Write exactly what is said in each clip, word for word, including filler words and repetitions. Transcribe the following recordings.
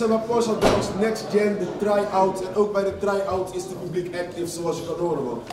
zijn bij Porsche Dogs Next Gen, de try-out. En ook bij de try-out is het publiek actief zoals je kan horen, man.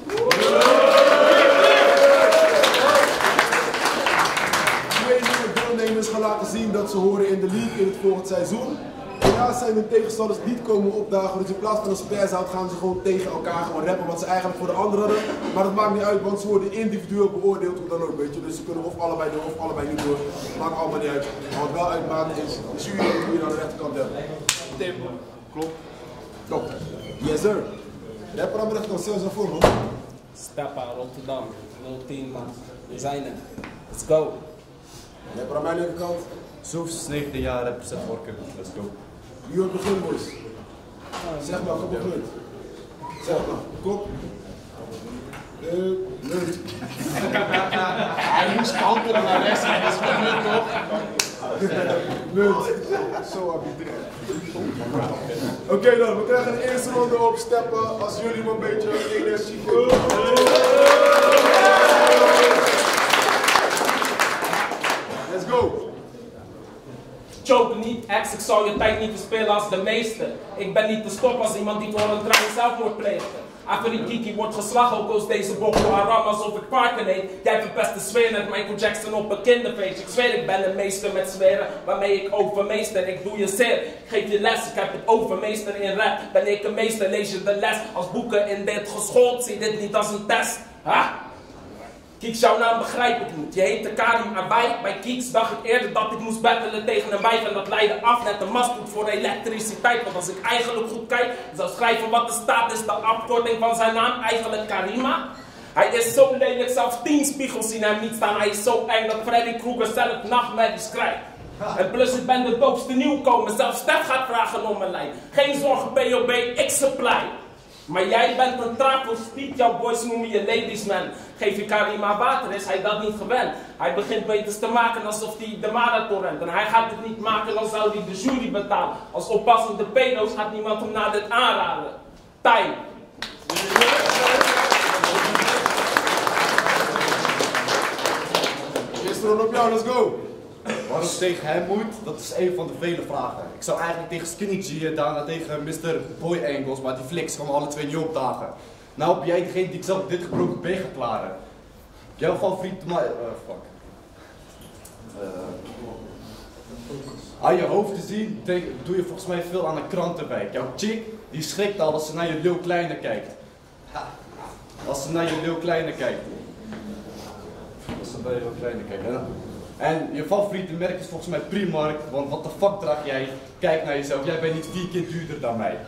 Twee nieuwe deelnemers gaan laten zien dat ze horen in de league in het volgend seizoen. Helaas zijn hun tegenstanders niet komen opdagen, dus in plaats van een sparezout gaan ze gewoon tegen elkaar gewoon rappen wat ze eigenlijk voor de anderen hadden. Maar dat maakt niet uit, want ze worden individueel beoordeeld, hoe dan ook, weet je. Dus ze kunnen of allebei door of allebei niet door. Maakt allemaal niet uit. Maar wat wel uitmaakt is de jury die je aan de rechterkant hebt. Tim, klopt. Klopt. Yes sir. Rapper aan de rechterkant, stel eens voor man. Steppa, Rotterdam, nul tien man. We zijn er. Let's go. Rapper aan mijn linkerkant. Soefs, negentien jaar, represent Vorken. Let's go. Jullie begin boys. Zeg maar, kom begin. Zeg maar, kop. Uh, munt. Hij moest antwoorden naar rechts, hij is met munt toch? Munt. Zo arbitrair. Oké okay, dan, we krijgen de eerste ronde op steppen als jullie maar een beetje energie geven. Let's go. Choke niet, ex, ik zou je tijd niet verspillen als de meeste. Ik ben niet te stoppen als iemand die voor een trein zelfmoord pleegt. Aferie Kiki wordt geslagen, ook als deze Boko Haram alsof ik parken heet. Jij verpest de sfeer net Michael Jackson op een kinderfeest. Ik zweer, ik ben een meester met zweren, waarmee ik overmeester. Ik doe je zeer, ik geef je les, ik heb het overmeester in rap. Ben ik een meester, lees je de les. Als boeken in dit geschoold, zie dit niet als een test. Ha? Kieks, jouw naam begrijp ik niet. Je heette Karim Abai. Bij Kieks dacht ik eerder dat ik moest battelen tegen een wijf. En dat leidde af net een mastgoed voor elektriciteit. Want als ik eigenlijk goed kijk, zou schrijven wat er staat, is de afkorting van zijn naam eigenlijk Karima. Hij is zo lelijk, zelfs tien spiegels zien hem niet staan. Hij is zo eng dat Freddy Krueger zelf nachtmerries krijgt. En plus ik ben de doopste nieuwkomer. Zelfs Stef gaat vragen om mijn lijn. Geen zorgen B O B, ik supply. Maar jij bent een travestiet, jouw boys noemen je ladies man. Geef je Karima water, is hij dat niet gewend. Hij begint meters te maken alsof hij de marathon rent. En hij gaat het niet maken, dan zou hij de jury betalen. Als oppassende pedo's gaat niemand hem na dit aanraden. Time. Eerste ronde op jou, let's go. Waarom ik tegen hem moet, dat is een van de vele vragen. Ik zou eigenlijk tegen Skinny G en daarna tegen mister Boy Angles, maar die fliks komen alle twee niet opdagen. Nou ben jij degene die ik zelf dit gebroken been ga klaren. Jouw favoriete ma- uh, fuck. Uh, aan je hoofd te zien, denk, doe je volgens mij veel aan een krantenwijk. Jouw chick, die schrikt al als ze naar je Lil Kleine kijkt. Als ze naar je Lil Kleine kijkt. Als ze naar je Lil Kleine kijkt. Hè? En je favoriete merk is volgens mij Primark, want wat de fuck draag jij? Kijk naar jezelf, jij bent niet vier keer duurder dan mij.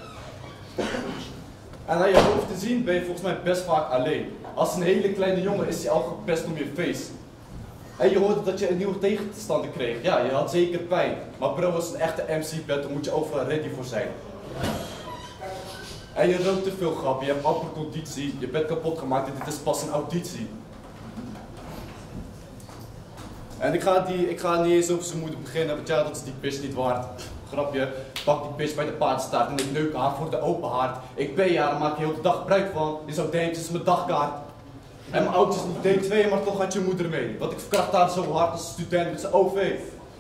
En aan je hoofd te zien ben je volgens mij best vaak alleen. Als een hele kleine jongen is hij al gepest om je face. En je hoorde dat je een nieuwe tegenstander kreeg. Ja, je had zeker pijn. Maar bro, als een echte M C bent, dan moet je overal ready voor zijn. En je rookt te veel grap, je hebt amper conditie, je bent kapot gemaakt en dit is pas een auditie. En ik ga, die, ik ga niet eens over zijn moeder beginnen, want ja, dat is die pitch niet waard. Grapje, pak die pitch bij de paardenstaart en ik neuk haar voor de open haard. Ik ben jaren, maak je heel de dag gebruik van. Je zou denken, het is mijn dagkaart. En mijn oudjes niet D twee, maar toch had je moeder mee. Want ik verkracht haar zo hard als een student met zijn O V.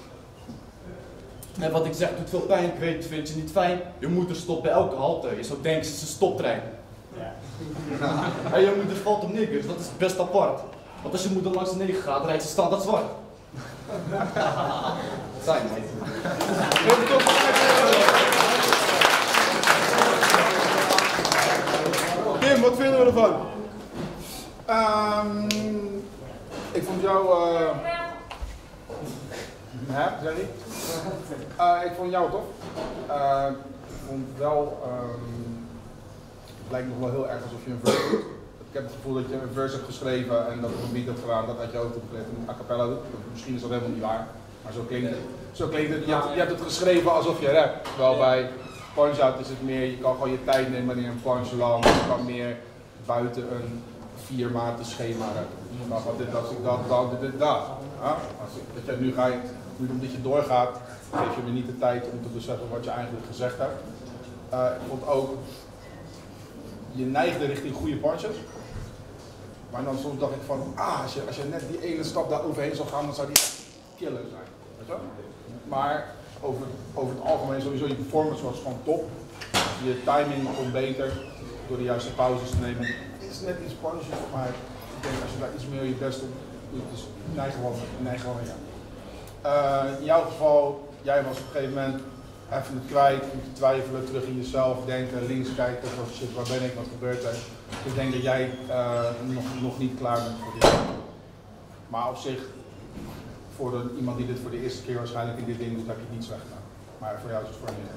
En wat ik zeg doet veel pijn, ik weet, vind je niet fijn. Je moeder stopt bij elke halte, je zou denken, ze is een stoptrein. Ja. En je moeder valt op niggers, dat is best apart. Want als je moeder langs de negen gaat, rijdt ze standaard zwart. Zijn, mate. Tim, wat vinden we ervan? Um, ik vond jou... Uh... Hè, zeg ik? Uh, ik vond jou tof. Uh, ik vond wel... Um... Het lijkt nog wel heel erg alsof je een verse doet. Ik heb het gevoel dat je een verse hebt geschreven en dat je een beat hebt gedaan, dat uit je hoofd hebt geleerd en a cappella doet. Misschien is dat helemaal niet waar, maar zo klinkt het. Zo klinkt het. Je, hebt, je hebt het geschreven alsof je rapt. Terwijl bij Punch-Out is het meer, je kan gewoon je tijd nemen wanneer een punch landt. Je kan meer buiten een vier maanden schema rappen. Je kan gewoon dit, als ik dat, dan dit, dit, dat. Ja? Als ik, dat je nu ga je, nu omdat je doorgaat, geef je me niet de tijd om te beseffen wat je eigenlijk gezegd hebt. Uh, ik vond ook, je neigde richting goede punches. Maar dan soms dacht ik van, ah, als je, als je net die ene stap daar overheen zou gaan, dan zou die killer zijn. Weet je? Maar over, over het algemeen sowieso je performance was gewoon top. Je timing kon beter door de juiste pauzes te nemen. Het is net iets punches, maar ik denk als je daar iets meer je best op doet, dus neig gewoon, neig gewoon ja. Uh, in jouw geval, jij was op een gegeven moment even het kwijt, moeten twijfelen, terug in jezelf denken, links kijken van shit, waar ben ik, wat gebeurt er. Dus ik denk dat jij uh, nog, nog niet klaar bent voor dit. Maar op zich, voor de, iemand die dit voor de eerste keer waarschijnlijk in dit ding doet, heb je het niet slecht gedaan. Maar voor jou is het voor een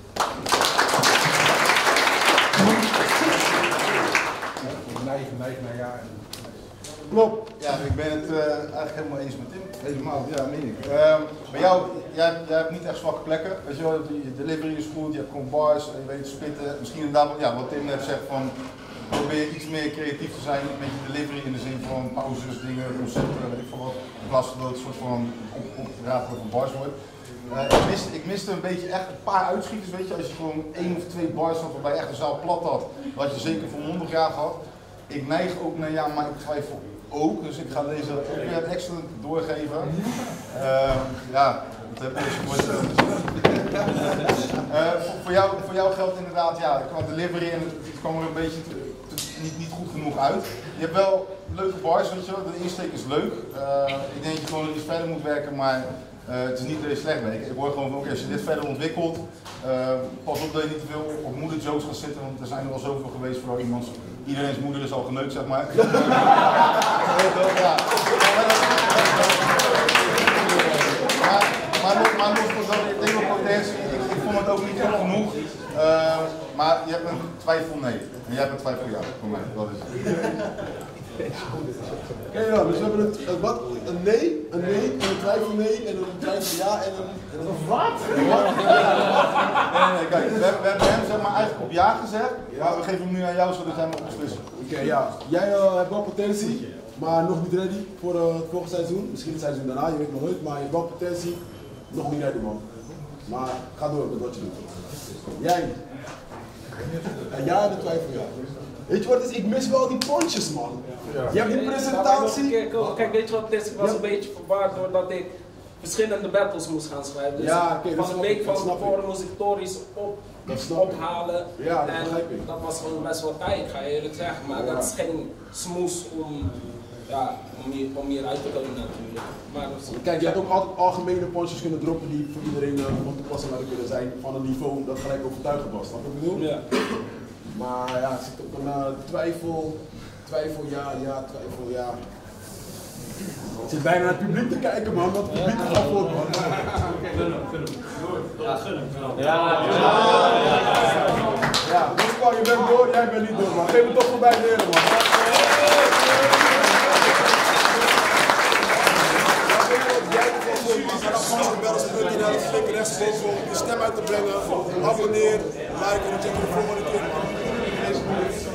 neigen, neigen naar ja. Klopt. Ja, ik ben het uh, eigenlijk helemaal eens met Tim. Helemaal, ja, meen ik. Uh, bij jou, jij, jij hebt niet echt zwakke plekken. Weet je wel, je delivery is goed, je hebt gewoon bars, je weet spitten. Misschien inderdaad, ja, wat Tim net zegt van, probeer iets meer creatief te zijn met je delivery in de zin van pauzes, dingen, concepten, weet ik veel wat. In plaats van dat het een soort van op, opratelen van bars wordt. Uh, ik, miste, ik miste een beetje echt een paar uitschieters, weet je. Als je gewoon één of twee bars had waarbij je echt de zaal plat had, dan had je zeker volmondig ja gehad. Ik neig ook naar ja, maar ik twijfel ook, dus ik ga deze ook weer excellent doorgeven. Uh, ja, dat heb je dus uh, voor, voor, jou, voor jou geldt inderdaad, ja, qua delivery en het, het kwam er een beetje te, te, niet, niet goed genoeg uit. Je hebt wel leuke bars, weet je wel, de insteek is leuk. Uh, ik denk dat je gewoon iets verder moet werken, maar uh, het is niet dat je slecht bent. Ik hoor gewoon van, oké, okay, als je dit verder ontwikkelt, uh, pas op dat je niet te veel op moederjokes gaat zitten, want er zijn er al zoveel geweest voor iemands. Iedereen's moeder is al geneukt, zeg maar. Ja. Maar, maar nog, maar nog voor zo'n demopotentie, ik, ik vond het ook niet goed genoeg. Uh, maar je hebt een twijfel nee. En jij hebt een twijfel ja, voor mij. Dat is het. Oké, ja, dus we hebben een, een, wat, een nee, een nee, en een twijfel nee, en een twijfel ja, en een... En een wat? Nee, nee, kijk, we, we hebben hem zeg maar eigenlijk op ja gezegd, maar we geven hem nu aan jou zodat hij hem op beslissen. Oké, okay, ja. Jij uh, hebt wel potentie, maar nog niet ready voor uh, het volgende seizoen. Misschien het seizoen daarna, je weet nog nooit, maar je hebt wel potentie, nog niet ready man. Maar ga door met wat je doet. Jij? En jij hebt een twijfel ja. Weet je wat het is? Ik mis wel die punches, man. Ja. Je hebt die presentatie. Kijk, kijk, weet je wat het is? Ik was ja. een beetje verbaasd doordat ik verschillende battles moest gaan schrijven. Dus ja, okay, van een week van tevoren moest ik Tories op, ophalen. Ja, dat en ik. dat was gewoon best wel tijd, ga je eerlijk zeggen. Maar ja. dat is geen smoes om, ja, om, hier, om hieruit te komen natuurlijk. Maar, kijk, je hebt ook altijd algemene punches kunnen droppen die voor iedereen uh, van toepassing hadden kunnen zijn. Van een niveau dat gelijk overtuigend was. Snap je wat ik bedoel? Ja. Maar ja, ik zit ook een uh, twijfel, twijfel ja, ja, twijfel ja. Ik zit bijna naar het publiek te kijken man, want het publiek gaat voor man. Gun hem, gun hem. Ja, gun hem. Ja, ja, ja. Dus kwam, je bent door, jij bent niet door man. Geef me toch voorbij leren man. Klik rechtsboven om je stem uit te brengen. Abonneer, like en check je de volgende keer man.